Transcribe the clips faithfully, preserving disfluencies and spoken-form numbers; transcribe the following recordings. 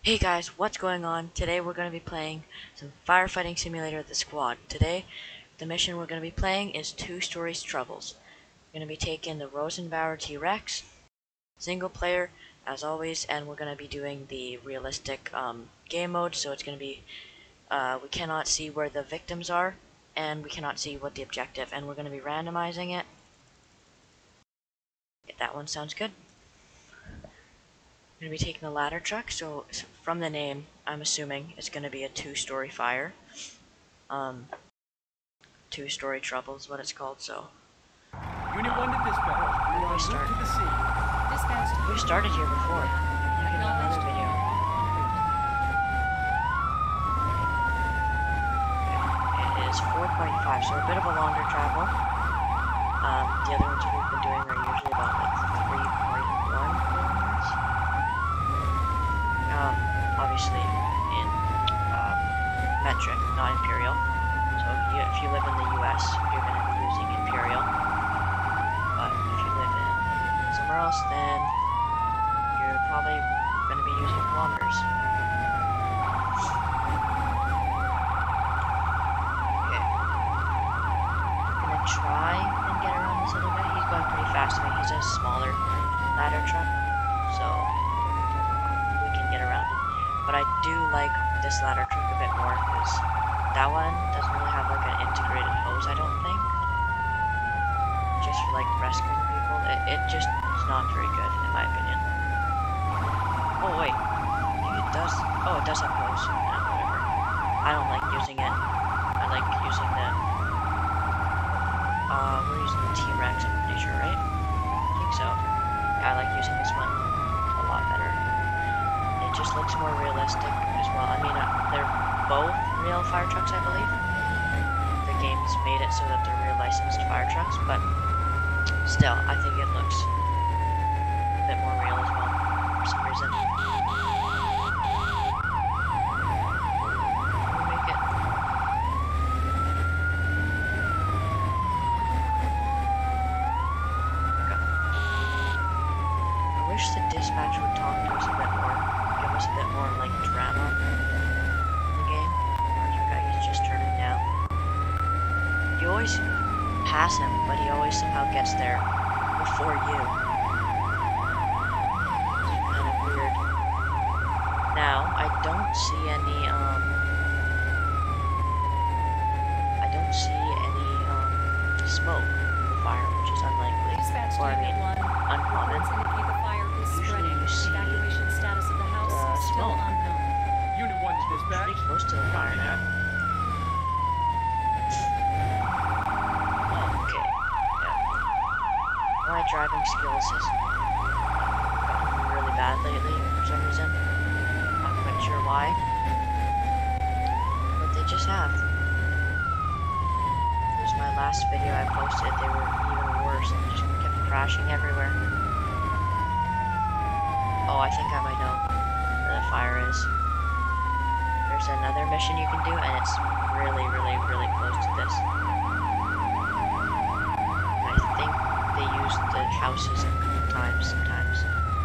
Hey guys, what's going on? Today we're going to be playing some Firefighting Simulator The Squad. Today, the mission we're going to be playing is Two Stories Troubles. We're going to be taking the Rosenbauer T-Rex, single player as always, and we're going to be doing the realistic um, game mode, so it's going to be, uh, we cannot see where the victims are, and we cannot see what the objective, and we're going to be randomizing it. If that one sounds good. I'm going to be taking the ladder truck, so from the name, I'm assuming it's going to be a two-story fire. Um, two-story trouble is what it's called, so. Unit one to dispatch. Where do we start? To the scene. Dispatch to We started here before. Look at another video. It is four point five, so a bit of a longer travel. Um, the other ones we've been doing are usually about like three point one kilometers. Um, obviously in uh, metric, not imperial. So if you, if you live in the U S, you're going to be using imperial. But if you live in somewhere else, then you're probably going to be using kilometers. Okay. I'm going to try and get around this other guy. He's going pretty fast. I mean, he's a smaller ladder truck, so get around it. But I do like this ladder truck a bit more because that one doesn't really have like an integrated hose, I don't think. Just for like rescuing people. It, it just is not very good in my opinion. Oh wait. Maybe it does. Oh, it does have hose. Yeah, whatever. I don't like using it. I like using the uh we're using the T-Rex, I'm pretty sure, right? I think so. Yeah, I like using this one a lot better. Just looks more realistic as well. I mean, uh, they're both real fire trucks, I believe. The game's made it so that they're real licensed fire trucks, but still, I think it looks a bit more real as well, for some reason. We'll make it. Go. I wish the dispatch would talk to us a bit more. Give us a bit more like drama in the game. Our guy is just turning down. You always pass him, but he always somehow gets there before you. It's kind of weird. Now, I don't see any, um... I don't see any, um, smoke from the fire, which is unlikely. Dispatch Or, I mean, one. uncommon. Reports indicate the fire is Usually spreading. you see, Evacuation status of the house uh, still smoke. unknown. Unit one to dispatch. Pretty close to the fire now. Oh, okay. Yeah. My driving skills has gotten really bad lately for some reason. Not quite sure why. But they just have. It was my last video I posted. They were even worse and just kept crashing everywhere. Oh, I think I might know where the fire is. There's another mission you can do, and it's really, really, really close to this. And I think they use the houses a couple times sometimes.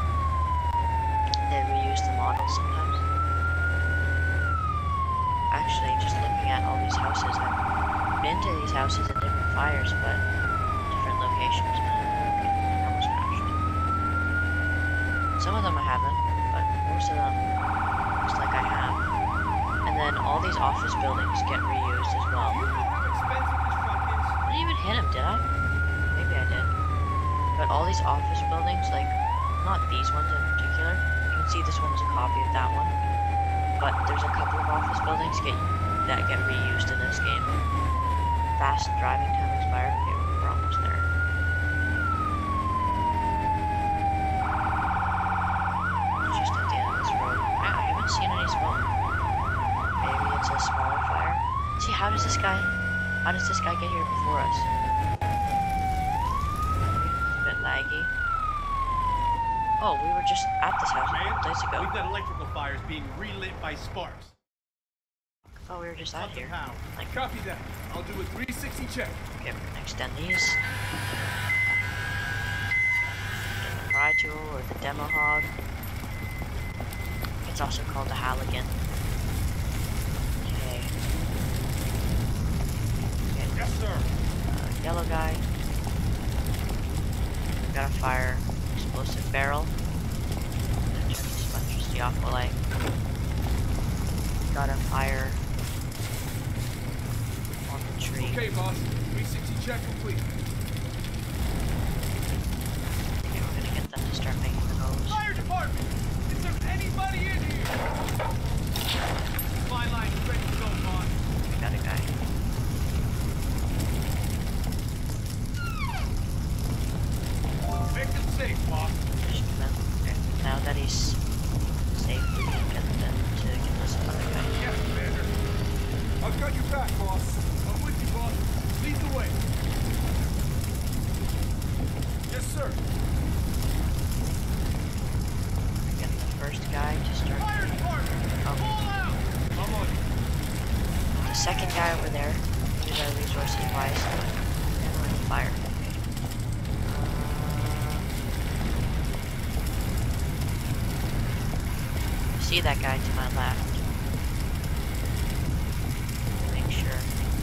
They reuse the models sometimes. Actually, just looking at all these houses, I've been to these houses in different fires, but different locations. Okay, almost crashed. Some of them I haven't, but most of them looks like I have. And then all these office buildings get reused as well. Do you know how expensive this truck is? I didn't even hit him, did I? Maybe I did. But all these office buildings, like, not these ones in particular. You can see this one is a copy of that one. But there's a couple of office buildings get, that get reused in this game. Fast driving time expired. Okay, we're almost there. Just at the end of this road. Wow, I haven't seen any smoke. Maybe it's a smaller fire. See, how does this guy, how does this guy get here before us? It's a bit laggy. Oh, we were just at this house a Man, couple days ago. we've got electrical fires being relit by sparks. Oh, we were just out Up to here. power. Like, Copy that. I'll do a three sixty check. okay, we're gonna extend these. Get the pry tool or the demo hog. It's also called a Halligan. Okay. Okay. Yes, sir. Uh, yellow guy. Gotta fire explosive barrel. Turn this electricity off while I gotta fire on the tree. Okay, boss. three sixty check complete. Okay, we're gonna get them to start making the hose. Fire department! Is there anybody in here? Fine line is ready to go, boss. We got a guy. Victim safe, boss. Just come in. Okay. Now that he's safe, we can get them to get this other guy. Yes, Commander. I've got your back, boss. I'm with you, boss. Lead the way. Yes, sir. Get the first guy to start. Fire department! Oh. Pull out! I'm on you. The second guy over there, use our resources wisely, and we're gonna fire. Uh, see that guy to my left. Make sure.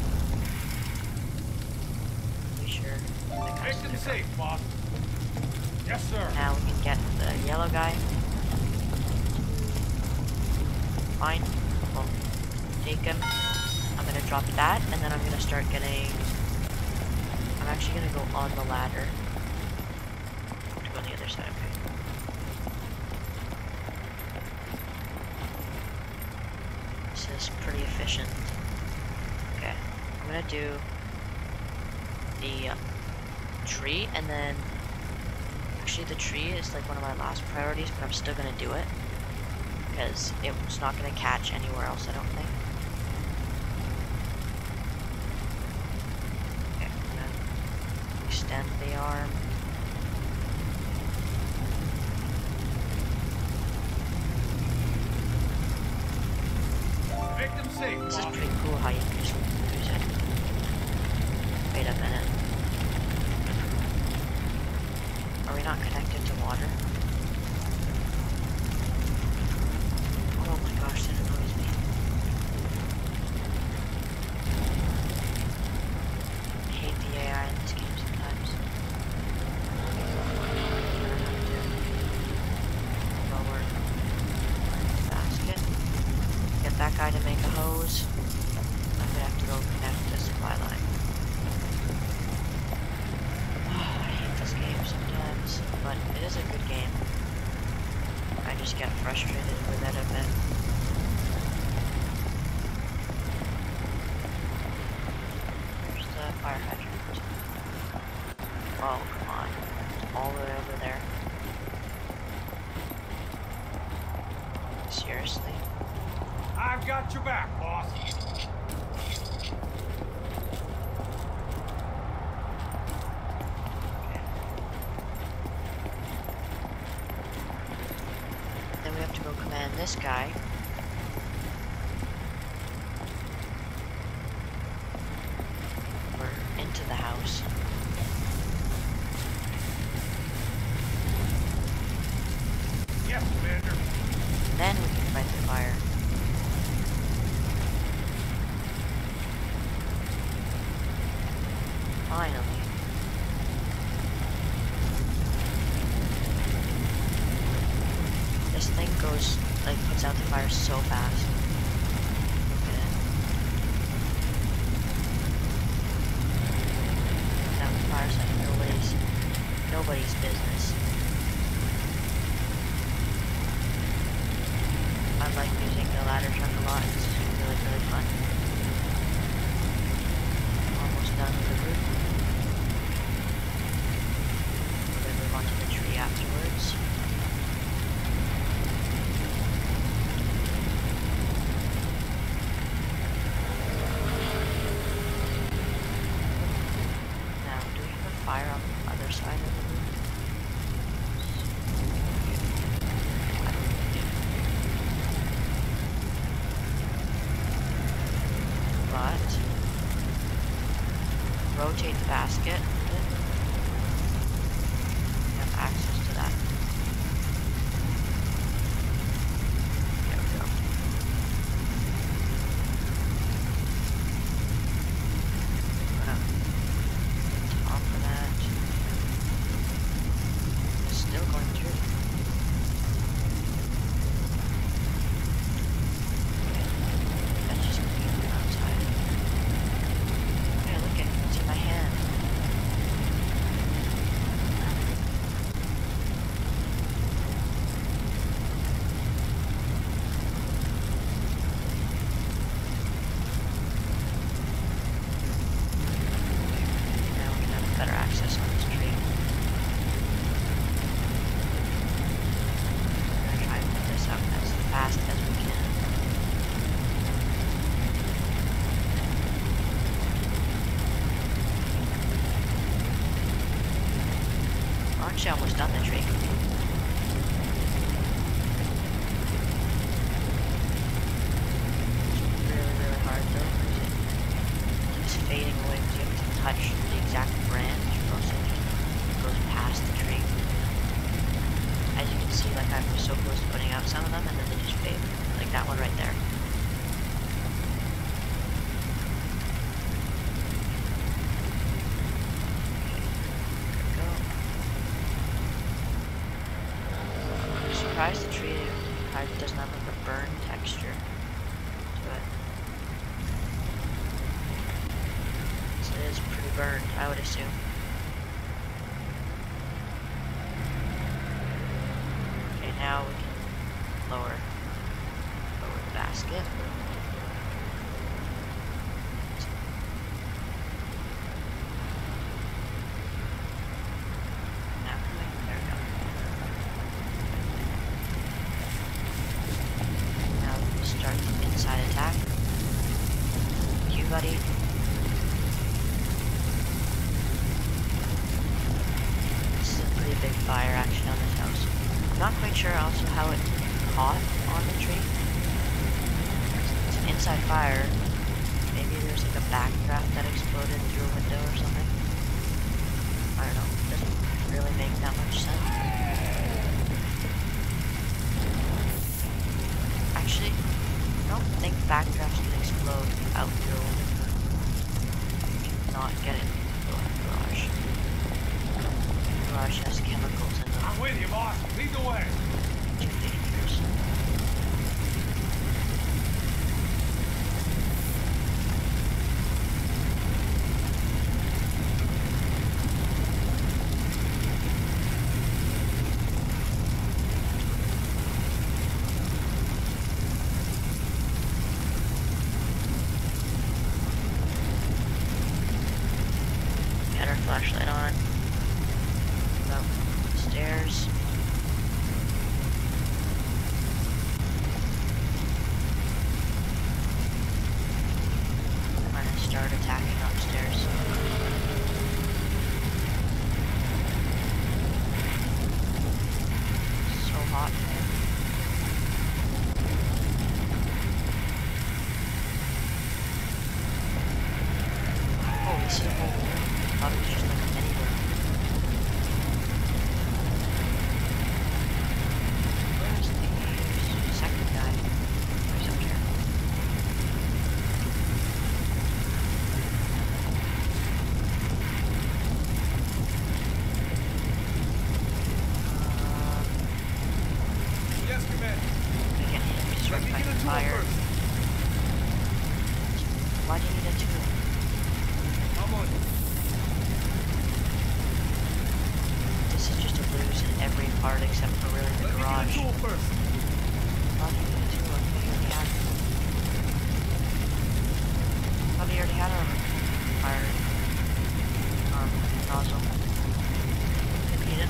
Be sure. That guy's Victim gonna go. safe, boss. Yes, sir. Now we can get the yellow guy. Fine. We'll take him. I'm gonna drop that, and then I'm gonna start getting... I'm actually gonna go on the ladder. To go on the other side, okay. This is pretty efficient. Okay. I'm gonna do the uh, tree, and then... Actually, the tree is like one of my last priorities, but I'm still gonna do it. Because it's not gonna catch anywhere else, I don't think. Okay, I'm gonna extend the arm. Victim safe, This is boss. pretty cool how you can just use it. Wait a minute. Are we not connected to water? Oh my gosh, that annoys me. I hate the A I in this game sometimes. Lower basket. Get that guy to make a hose. I'm gonna have to go connect the supply line. Oh, I hate this game sometimes, but it is a good game. I just get frustrated with it a bit. There's the fire hydrant. Oh, come on. It's all the way over there. Seriously? I've got your back, boss. Then we have to go command this guy. We're into the house. Yes, Commander. Then we can fight the fire. Finally. This thing goes, like, puts out the fire so fast. Look at it. Puts out the fires like nobody's, nobody's business. I like using the ladder truck a lot. It's really, really fun. Almost done with the roof. We're gonna move on to the tree afterwards. Now, do we have a fire on the other side of the roof? But rotate the basket. We have access to that. actually almost done the tree. It's really, really hard though, because it keeps fading away because you have to touch the exact branch, or else it goes past the tree. As you can see, like I'm so close to putting out some of them, and then they just fade. Like that one right there. Surprised the tree card doesn't have like a burn texture to it. So it is pretty burned, I would assume. Okay, now we can lower lower the basket. Now, there we go. Start the inside attack. You, buddy. This is a pretty big fire actually on this house. I'm not quite sure also how it caught on the tree. It's an inside fire. Maybe there's like a backdraft that exploded through a window or something. I don't know. It doesn't really make that much sense. Actually, I don't think backdrafts can explode out through a window. You cannot get it into a garage. The garage has chemicals in them. I'm with you, boss. Lead the way. Too dangerous. Got our flashlight on. Go upstairs. I'm gonna start attacking upstairs. So hot in here. Oh, this is a whole room. I thought it was just like a mini room. Where's the second guy? Where's up here? Uh, Yes, command. I get him Let destroyed me by get a tool fire. first. Why do you need a tool? I'm on it. This is just a lose in every part except for really the Let me get a garage. tool first. Why do you need a tool? I thought you already had it. I thought you already had a fire um, nozzle. Didn't need it.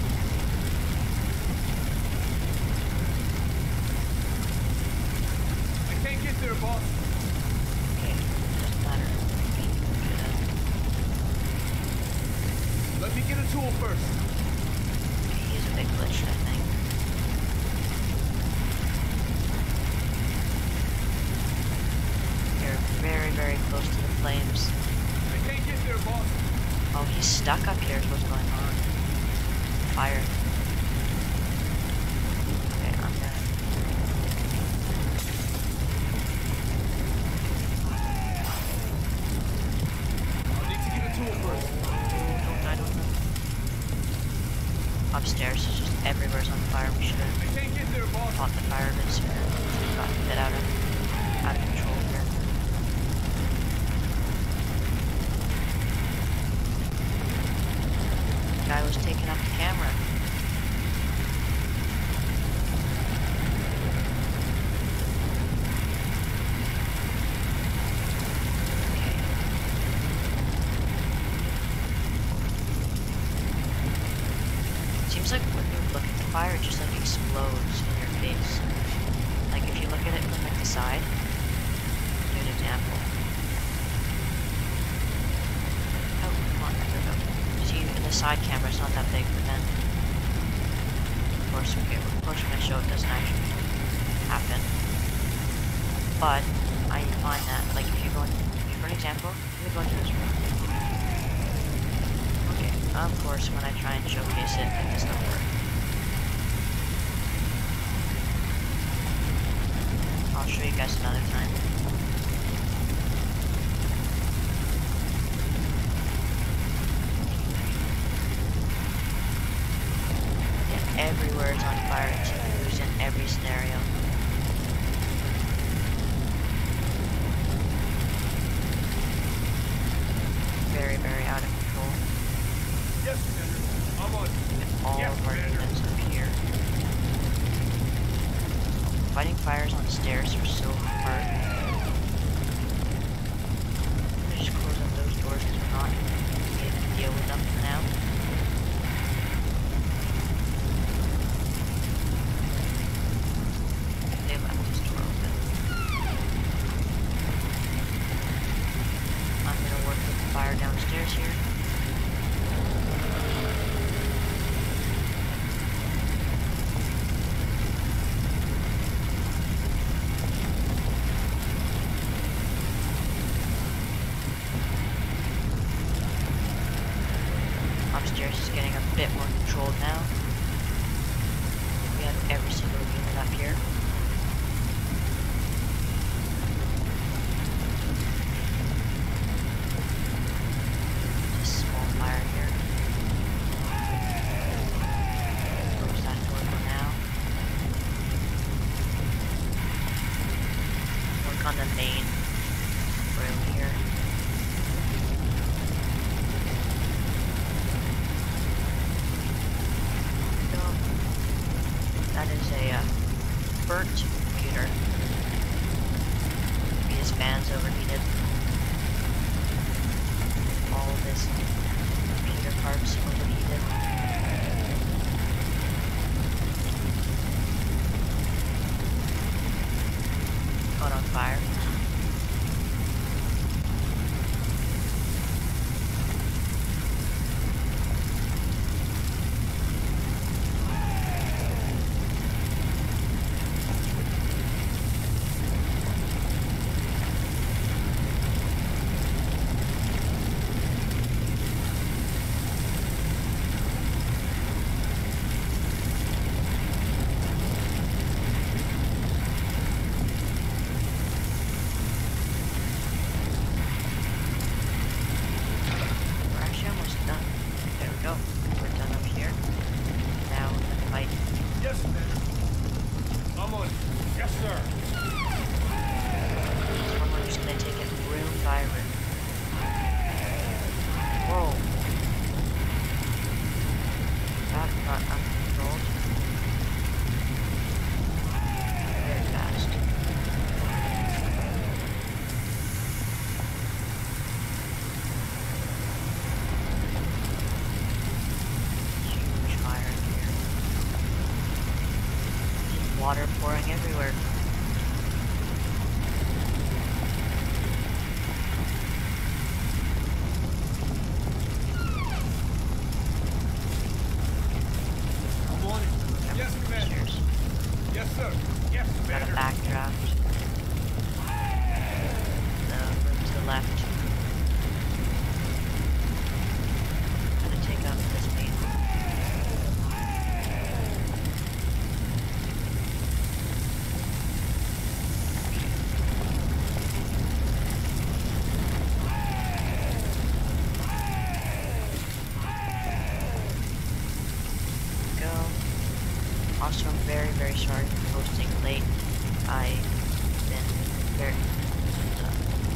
I can't get there, boss. Okay, doesn't matter. Okay, do that. Let me get a tool first. Okay, he's a big glitch, I think. You're very, very close to the flames. I can't get there, boss. Oh, he's stuck up here is what's going on. Fire. Okay, I'm gonna... I need to get a tool first. I don't know. Upstairs is just everywhere's on fire. We should have I can't get there, boss. fought the fire a bit sooner. We've gotten a bit out of, out of control here. The guy was taking up the camera. Okay. Seems like when you look at the fire, it just like explodes in your face. Like if you look at it from like the side, I'll give you an example. Oh, come on, there we go. See, in the side camera, it's not that big, but then course, okay, of course when I show it doesn't actually happen. But I find that, like, if you go in, for an example, let me go into this room. Okay, of course, when I try and showcase it, it does not work. I'll show you guys another time. Yeah, everywhere is on fire. It's used in every scenario. Very, very out of control. Yes, Commander. I'm on. And all Yes, of our Commander. units up here. Fighting fires on stairs are so hard. I just close up those doors because we're not going to be able to deal with them for now. They left this door open. I'm going to work with the fire downstairs here. Upstairs is getting a bit more controlled now. We have every single unit up here. Just small fire here. Close that door for now. Work on the main room here. That is a uh, burnt computer. Maybe his fans overheated. All of his computer parts overheated. Caught on fire. We're actually almost done. There we go. We're done up here. Now we're gonna fight. Yes, Commander. I'm on. Yes, sir. This one we're just gonna take it room by room. Whoa. That got uncontrolled. Very fast. Huge fire in here. Just water pouring everywhere. I'm on it. Yes, Commander. Upstairs. Yes, sir. Yes, Got a Commander. backdraft. The room to the left. Gonna take out this main room. Go. Also, I'm very, very sorry for posting late. I've been very. Uh,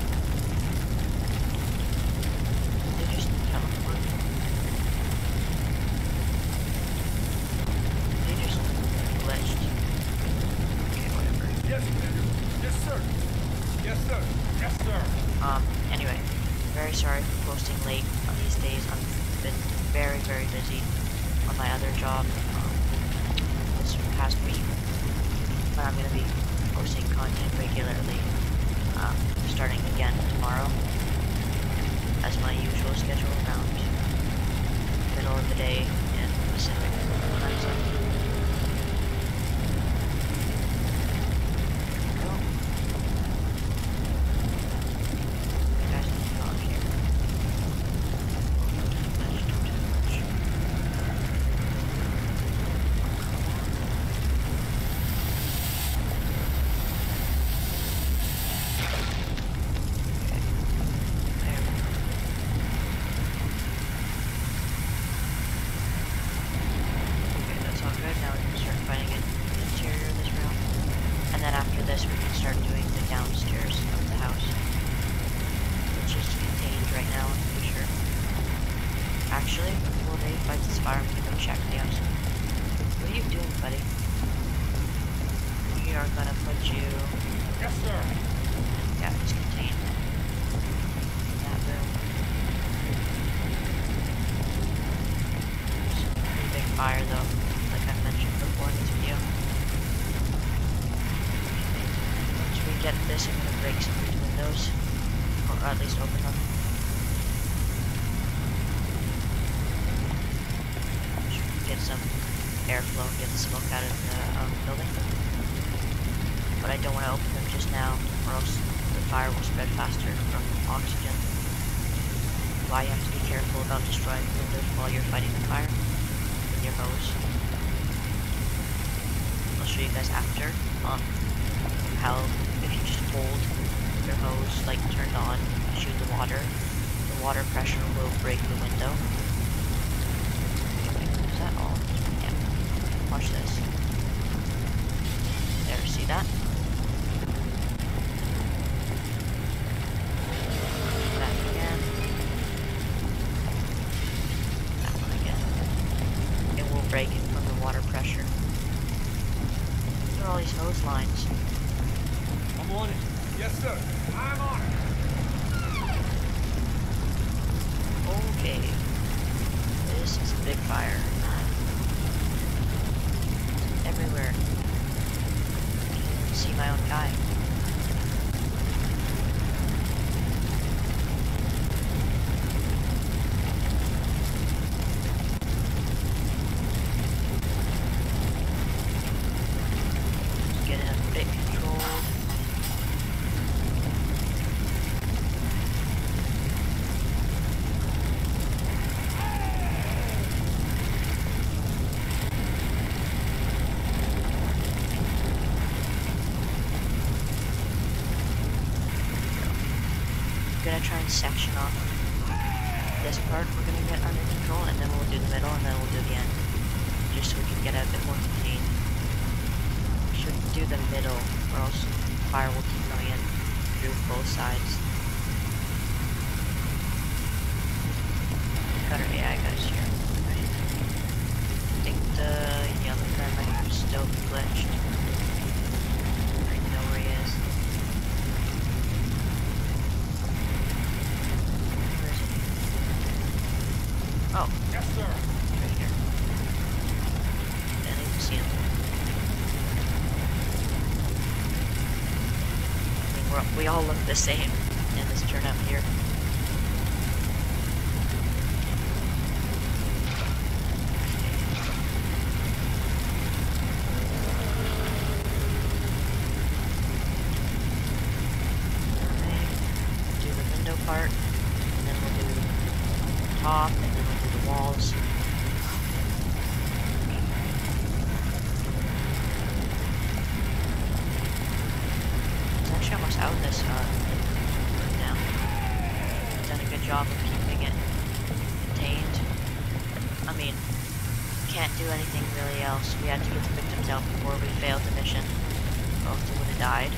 they just teleport. They just glitched. Okay, whatever. Yes, Commander. Yes, sir. Yes, sir. Yes, sir. Um, anyway, very sorry for posting late on these days. I've been very, very busy on my other job um, this past week. But I'm going to be posting content regularly, um, starting again tomorrow, as my usual schedule around middle of the day in Pacific time zone. this, we can start doing the downstairs of the house, which is contained right now, I'm pretty sure. Actually, before they fight this fire, we can go check the house. What are you doing, buddy? We are gonna put you... Yes, sir. Yeah, it's contained in that room. It's a pretty big fire, though, like I mentioned before in this video. Once we get this, I'm gonna break some of these windows, or at least open them. Get some airflow and get the smoke out of the um, building. But I don't want to open them just now, or else the fire will spread faster from oxygen. Why you have to be careful about destroying windows while you're fighting the fire with your hose. I'll show you guys after um, how if you just hold your hose like turned on, shoot the water, the water pressure will break the window. Is that all? Yeah. Watch this. There, see that? That again. That one again. It will break it from the water pressure. Look at all these hose lines. I'm on it. Yes, sir. I'm on it. Okay. This is a big fire. Everywhere. I can't even see my own guy. Get it a bit controlled. We're gonna try and section off this part we're gonna get under control, and then we'll do the middle, and then we'll do the end, just so we can get it a bit more contained. We should do the middle, or else fire will keep going in through both sides. Got our A I guys here. Right. I think the yellow guy might be still glitched. I know where he is. Oh, Yes, sir. right here. Didn't even see him. I mean, we're, we all look the same in this turnout here. Alright, do the window part, and then we'll do the top, and then we'll do the walls. It's actually almost out of this uh, right now. Done a good job of keeping it contained. I mean, can't do anything really else. We had to get the victims out before we failed the mission, or else they would have died.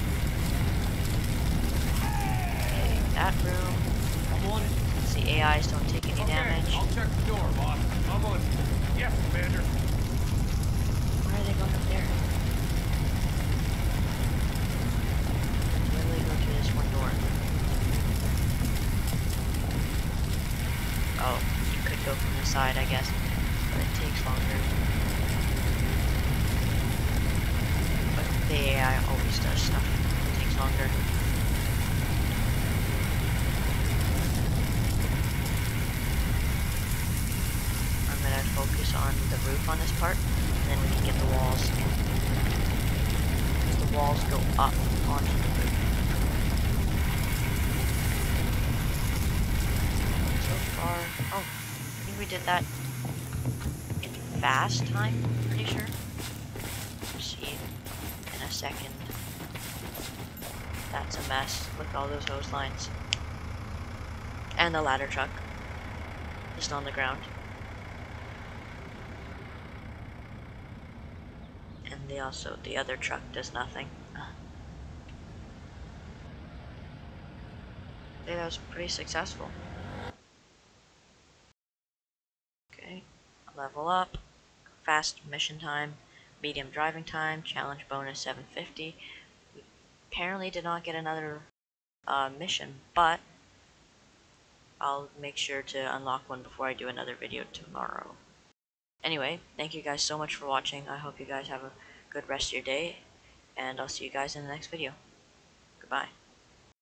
Okay, that room. I'm on it. The A Is don't take any Okay, damage. I'll check the door, boss. I'm on it. Yes, Commander. Where are they going up there? Literally go through this one door. Oh, you could go from the side, I guess, but it takes longer. But the A I always does stuff. It takes longer. I'm gonna focus on the roof on this part, and then we can get the walls. Because the walls go up onto the roof. So far, oh, I think we did that in fast time, pretty sure. We'll see in a second. That's a mess. Look at all those hose lines. And the ladder truck. Just on the ground. And they also, the other truck does nothing. I think that was pretty successful. Okay, level up, fast mission time, medium driving time, challenge bonus seven fifty. We apparently did not get another uh, mission, but I'll make sure to unlock one before I do another video tomorrow. Anyway, thank you guys so much for watching. I hope you guys have a good rest of your day, and I'll see you guys in the next video. Goodbye.